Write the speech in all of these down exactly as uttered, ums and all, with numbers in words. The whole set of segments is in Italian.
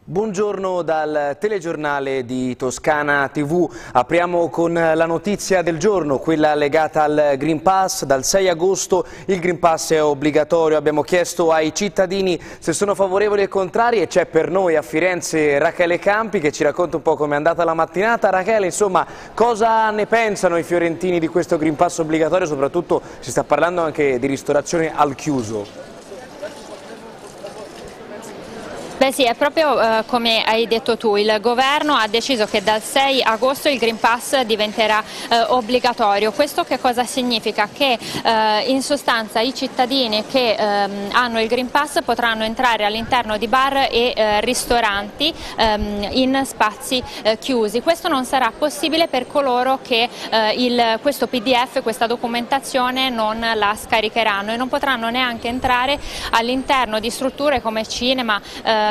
Buongiorno dal telegiornale di Toscana tivù. Apriamo con la notizia del giorno, quella legata al Green Pass. Dal sei agosto il Green Pass è obbligatorio. Abbiamo chiesto ai cittadini se sono favorevoli o contrari e c'è per noi a Firenze Rachele Campi che ci racconta un po' com'è andata la mattinata. Rachele, insomma, cosa ne pensano i fiorentini di questo Green Pass obbligatorio? Soprattutto si sta parlando anche di ristorazione al chiuso. Beh sì, è proprio eh, come hai detto tu, il governo ha deciso che dal sei agosto il Green Pass diventerà eh, obbligatorio. Questo che cosa significa? Che eh, in sostanza i cittadini che ehm, hanno il Green Pass potranno entrare all'interno di bar e eh, ristoranti ehm, in spazi eh, chiusi. Questo non sarà possibile per coloro che eh, il, questo P D F, questa documentazione non la scaricheranno e non potranno neanche entrare all'interno di strutture come cinema, eh,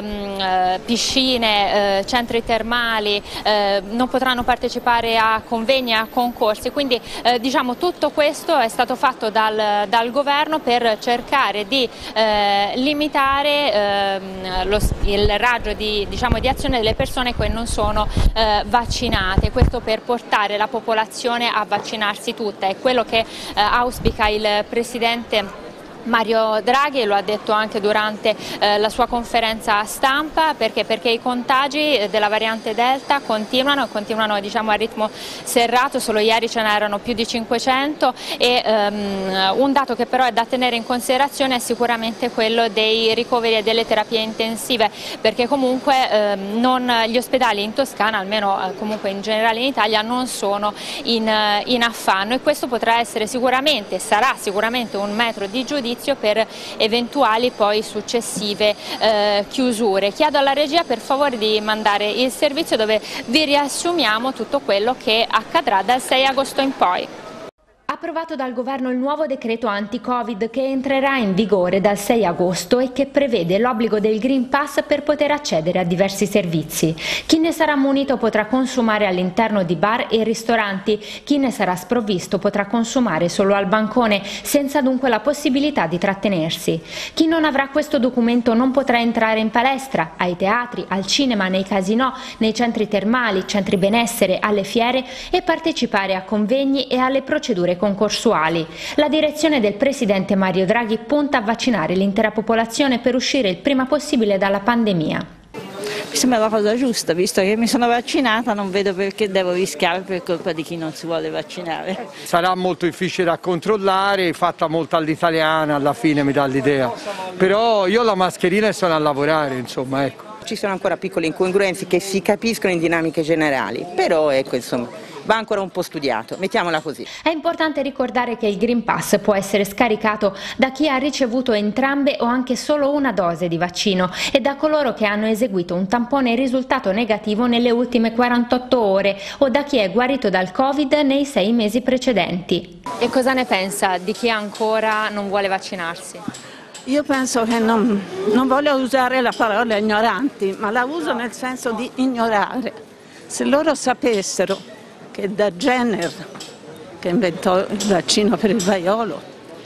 piscine, eh, centri termali, eh, non potranno partecipare a convegni, a concorsi, quindi eh, diciamo tutto questo è stato fatto dal, dal governo per cercare di eh, limitare eh, lo, il raggio di, diciamo, di azione delle persone che non sono eh, vaccinate, questo per portare la popolazione a vaccinarsi tutta. È quello che eh, auspica il Presidente Mario Draghi, lo ha detto anche durante eh, la sua conferenza stampa, perché, perché i contagi della variante Delta continuano e continuano diciamo, a ritmo serrato. Solo ieri ce n'erano più di cinquecento e um, un dato che però è da tenere in considerazione è sicuramente quello dei ricoveri e delle terapie intensive, perché comunque eh, non, gli ospedali in Toscana, almeno eh, comunque in generale in Italia, non sono in, in affanno e questo potrà essere sicuramente, sarà sicuramente un metro di giudizio per eventuali poi successive eh, chiusure. Chiedo alla regia per favore di mandare il servizio dove vi riassumiamo tutto quello che accadrà dal sei agosto in poi. Approvato dal governo il nuovo decreto anti-Covid che entrerà in vigore dal sei agosto e che prevede l'obbligo del Green Pass per poter accedere a diversi servizi. Chi ne sarà munito potrà consumare all'interno di bar e ristoranti, chi ne sarà sprovvisto potrà consumare solo al bancone, senza dunque la possibilità di trattenersi. Chi non avrà questo documento non potrà entrare in palestra, ai teatri, al cinema, nei casinò, nei centri termali, centri benessere, alle fiere e partecipare a convegni e alle procedure concorsuali. La direzione del Presidente Mario Draghi punta a vaccinare l'intera popolazione per uscire il prima possibile dalla pandemia. Mi sembra la cosa giusta, visto che mi sono vaccinata non vedo perché devo rischiare per colpa di chi non si vuole vaccinare. Sarà molto difficile da controllare, fatta molto all'italiana alla fine mi dà l'idea, però io ho la mascherina e sono a lavorare, insomma, ecco. Ci sono ancora piccole incongruenze che si capiscono in dinamiche generali, però ecco insomma va ancora un po' studiato, mettiamola così. È importante ricordare che il Green Pass può essere scaricato da chi ha ricevuto entrambe o anche solo una dose di vaccino e da coloro che hanno eseguito un tampone risultato negativo nelle ultime quarantotto ore o da chi è guarito dal Covid nei sei mesi precedenti. E cosa ne pensa di chi ancora non vuole vaccinarsi? Io penso che non, non voglio usare la parola ignoranti, ma la uso nel senso di ignorare. Se loro sapessero che da Jenner, che inventò il vaccino per il vaiolo,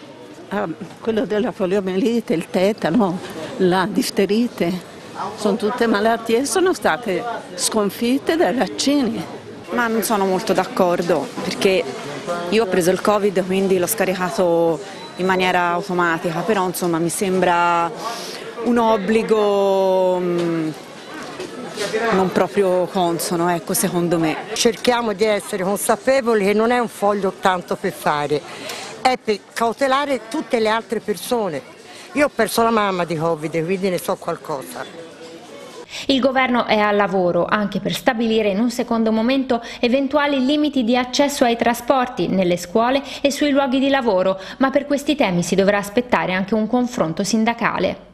a quello della poliomielite, il tetano, la difterite, sono tutte malattie che sono state sconfitte dai vaccini. Ma non sono molto d'accordo, perché io ho preso il Covid, quindi l'ho scaricato in maniera automatica, però insomma mi sembra un obbligo mh, non proprio consono, ecco, secondo me. Cerchiamo di essere consapevoli che non è un foglio tanto per fare, è per cautelare tutte le altre persone. Io ho perso la mamma di Covid, quindi ne so qualcosa. Il governo è al lavoro anche per stabilire in un secondo momento eventuali limiti di accesso ai trasporti, nelle scuole e sui luoghi di lavoro, ma per questi temi si dovrà aspettare anche un confronto sindacale.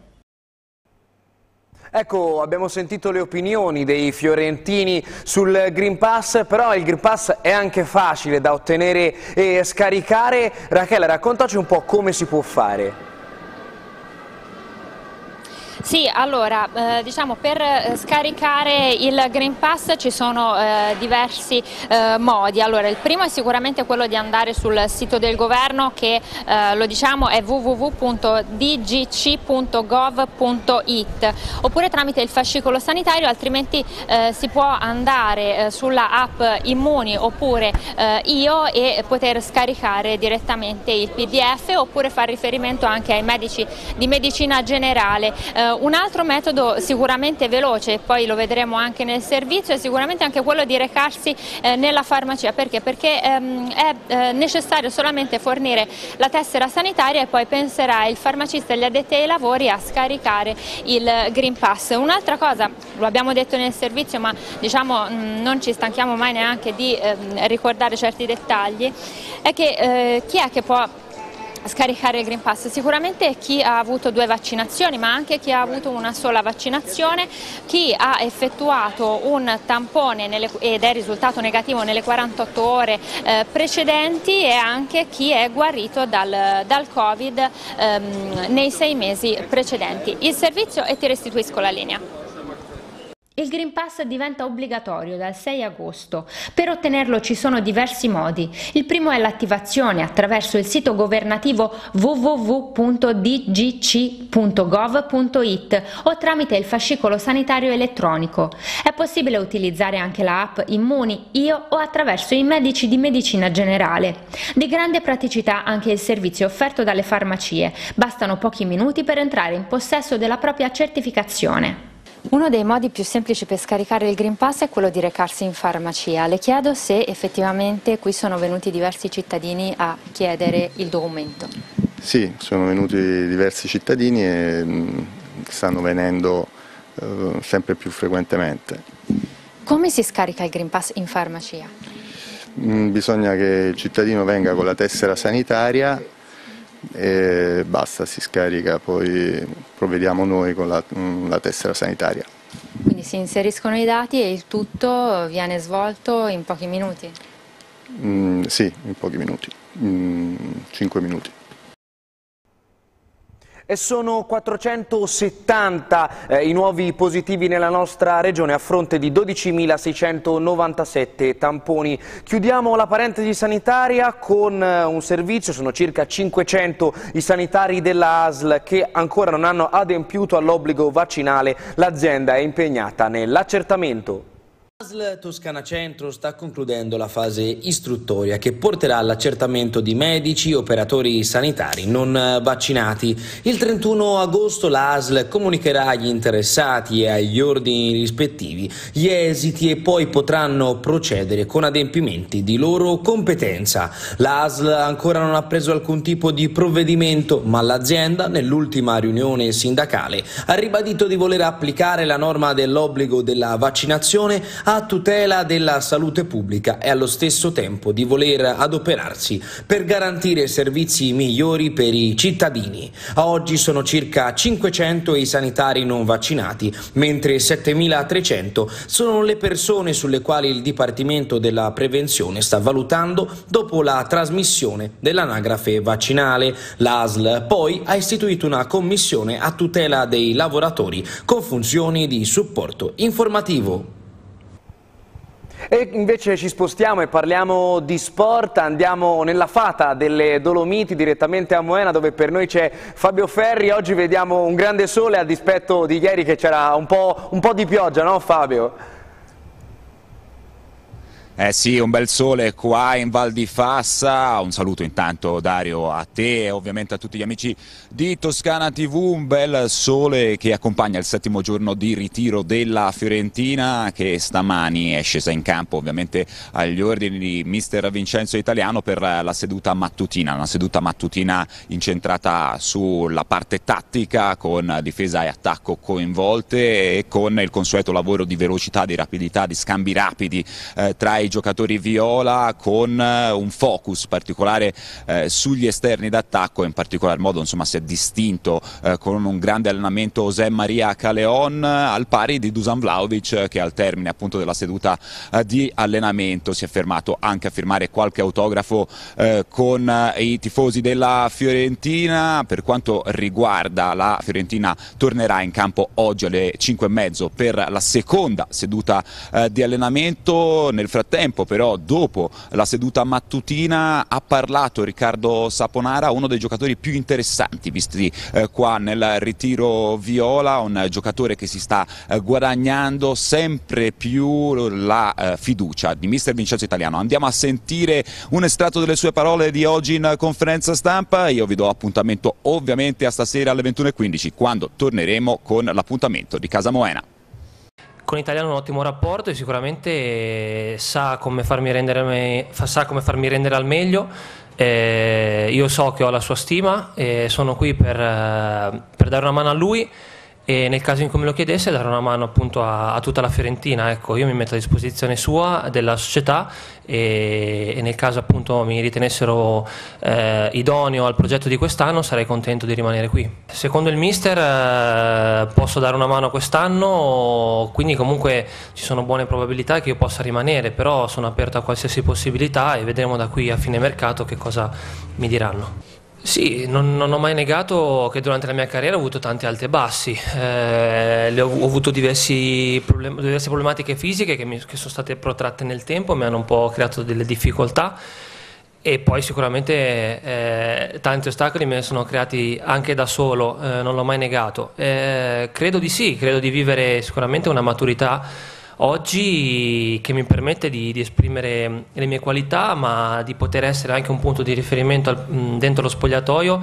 Ecco, abbiamo sentito le opinioni dei fiorentini sul Green Pass, però il Green Pass è anche facile da ottenere e scaricare. Rachele, raccontaci un po' come si può fare. Sì, allora, eh, diciamo per eh, scaricare il Green Pass ci sono eh, diversi eh, modi. Allora, il primo è sicuramente quello di andare sul sito del governo che, eh, lo diciamo, è w w w punto d g c punto gov punto i t, oppure tramite il fascicolo sanitario, altrimenti eh, si può andare eh, sulla app Immuni oppure eh, Io e poter scaricare direttamente il P D F, oppure fare riferimento anche ai medici di medicina generale. Eh, un altro metodo sicuramente veloce, e poi lo vedremo anche nel servizio, è sicuramente anche quello di recarsi eh, nella farmacia. Perché? Perché ehm, è eh, necessario solamente fornire la tessera sanitaria e poi penserà il farmacista e gli addetti ai lavori a scaricare il Green Pass. Un'altra cosa, lo abbiamo detto nel servizio, ma diciamo mh, non ci stanchiamo mai neanche di eh, ricordare certi dettagli, è che eh, chi è che può scaricare il Green Pass? Sicuramente chi ha avuto due vaccinazioni, ma anche chi ha avuto una sola vaccinazione, chi ha effettuato un tampone nelle, ed è risultato negativo nelle quarantotto ore eh, precedenti, e anche chi è guarito dal, dal Covid ehm, nei sei mesi precedenti. Il servizio, e ti restituisco la linea. Il Green Pass diventa obbligatorio dal sei agosto. Per ottenerlo ci sono diversi modi. Il primo è l'attivazione attraverso il sito governativo w w w punto d g c punto gov punto i t o tramite il fascicolo sanitario elettronico. È possibile utilizzare anche la app Immuni, Io o attraverso i medici di medicina generale. Di grande praticità anche il servizio offerto dalle farmacie. Bastano pochi minuti per entrare in possesso della propria certificazione. Uno dei modi più semplici per scaricare il Green Pass è quello di recarsi in farmacia. Le chiedo se effettivamente qui sono venuti diversi cittadini a chiedere il documento. Sì, sono venuti diversi cittadini e mh, stanno venendo eh, sempre più frequentemente. Come si scarica il Green Pass in farmacia? Mh, bisogna che il cittadino venga con la tessera sanitaria e basta, si scarica, poi provvediamo noi con la, la tessera sanitaria. Quindi si inseriscono i dati e il tutto viene svolto in pochi minuti? Mm, sì, in pochi minuti, mm, cinque minuti. E sono quattrocentosettanta eh, i nuovi positivi nella nostra regione a fronte di dodicimilaseicentonovantasette tamponi. Chiudiamo la parentesi sanitaria con eh, un servizio, sono circa cinquecento i sanitari della A S L che ancora non hanno adempiuto all'obbligo vaccinale. L'azienda è impegnata nell'accertamento. A S L Toscana Centro sta concludendo la fase istruttoria che porterà all'accertamento di medici e operatori sanitari non vaccinati. Il trentuno agosto la A S L comunicherà agli interessati e agli ordini rispettivi gli esiti e poi potranno procedere con adempimenti di loro competenza. La A S L ancora non ha preso alcun tipo di provvedimento, ma l'azienda nell'ultima riunione sindacale ha ribadito di voler applicare la norma dell'obbligo della vaccinazione a tutela della salute pubblica e allo stesso tempo di voler adoperarsi per garantire servizi migliori per i cittadini. A oggi sono circa cinquecento i sanitari non vaccinati, mentre settemilatrecento sono le persone sulle quali il Dipartimento della Prevenzione sta valutando dopo la trasmissione dell'anagrafe vaccinale. La A S L poi ha istituito una commissione a tutela dei lavoratori con funzioni di supporto informativo. E invece ci spostiamo e parliamo di sport, andiamo nella Fata delle Dolomiti direttamente a Moena, dove per noi c'è Fabio Ferri. Oggi vediamo un grande sole a dispetto di ieri che c'era un po', un po' di pioggia, no Fabio? Eh sì, un bel sole qua in Val di Fassa. Un saluto intanto Dario a te e ovviamente a tutti gli amici di Toscana tivù. Un bel sole che accompagna il settimo giorno di ritiro della Fiorentina, che stamani è scesa in campo ovviamente agli ordini di mister Vincenzo Italiano per la seduta mattutina, una seduta mattutina incentrata sulla parte tattica con difesa e attacco coinvolte e con il consueto lavoro di velocità, di rapidità, di scambi rapidi eh, tra i ai giocatori viola, con eh, un focus particolare eh, sugli esterni d'attacco, in particolar modo insomma, si è distinto eh, con un grande allenamento José Maria Caleón, al pari di Dusan Vlahovic, che al termine appunto della seduta eh, di allenamento si è fermato anche a firmare qualche autografo eh, con eh, i tifosi della Fiorentina. Per quanto riguarda la Fiorentina, tornerà in campo oggi alle cinque e mezzo per la seconda seduta eh, di allenamento. Nel frattempo però, dopo la seduta mattutina, ha parlato Riccardo Saponara, uno dei giocatori più interessanti visti eh, qua nel ritiro viola, un giocatore che si sta eh, guadagnando sempre più la eh, fiducia di mister Vincenzo Italiano. Andiamo a sentire un estratto delle sue parole di oggi in conferenza stampa. Io vi do appuntamento ovviamente a stasera alle ventuno e quindici, quando torneremo con l'appuntamento di Casa Moena. Con Italiano un ottimo rapporto e sicuramente sa come farmi rendere, sa come farmi rendere al meglio. Eh, io so che ho la sua stima e sono qui per, per dare una mano a lui, e nel caso in cui me lo chiedesse dare una mano appunto a, a tutta la Fiorentina. Ecco, io mi metto a disposizione sua, della società, e, e nel caso appunto mi ritenessero eh, idoneo al progetto di quest'anno, sarei contento di rimanere qui. Secondo il mister eh, posso dare una mano quest'anno, quindi comunque ci sono buone probabilità che io possa rimanere, però sono aperto a qualsiasi possibilità e vedremo da qui a fine mercato che cosa mi diranno. Sì, non, non ho mai negato che durante la mia carriera ho avuto tanti alti e bassi, eh, le ho, ho avuto diversi problem- diverse problematiche fisiche che, mi, che sono state protratte nel tempo, mi hanno un po' creato delle difficoltà, e poi sicuramente eh, tanti ostacoli me ne sono creati anche da solo, eh, non l'ho mai negato. Eh, credo di sì, credo di vivere sicuramente una maturità oggi che mi permette di, di esprimere le mie qualità, ma di poter essere anche un punto di riferimento al, dentro lo spogliatoio,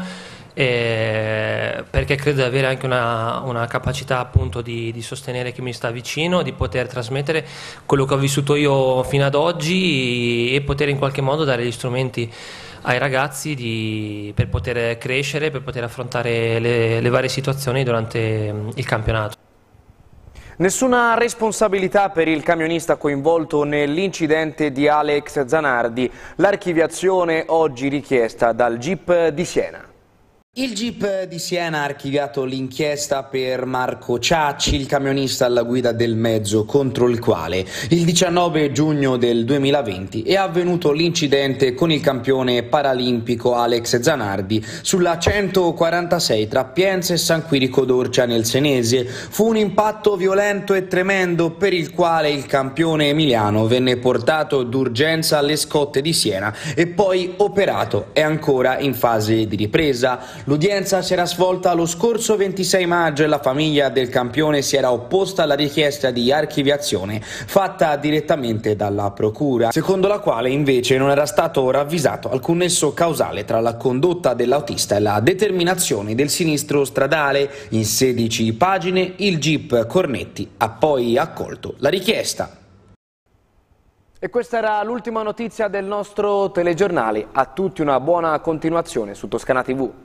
eh, perché credo di avere anche una, una capacità appunto di, di sostenere chi mi sta vicino, di poter trasmettere quello che ho vissuto io fino ad oggi e poter in qualche modo dare gli strumenti ai ragazzi di, per poter crescere, per poter affrontare le, le varie situazioni durante il campionato. Nessuna responsabilità per il camionista coinvolto nell'incidente di Alex Zanardi. L'archiviazione oggi richiesta dal G I P di Siena. Il G I P di Siena ha archiviato l'inchiesta per Marco Ciacci, il camionista alla guida del mezzo contro il quale il diciannove giugno del duemilaventi è avvenuto l'incidente con il campione paralimpico Alex Zanardi sulla centoquarantasei tra Pienza e San Quirico d'Orcia nel Senese. Fu un impatto violento e tremendo per il quale il campione emiliano venne portato d'urgenza alle Scotte di Siena e poi operato. È ancora in fase di ripresa. L'udienza si era svolta lo scorso ventisei maggio e la famiglia del campione si era opposta alla richiesta di archiviazione fatta direttamente dalla procura, secondo la quale invece non era stato ravvisato alcun nesso causale tra la condotta dell'autista e la determinazione del sinistro stradale. In sedici pagine il G I P Cornetti ha poi accolto la richiesta. E questa era l'ultima notizia del nostro telegiornale. A tutti una buona continuazione su Toscana tivù.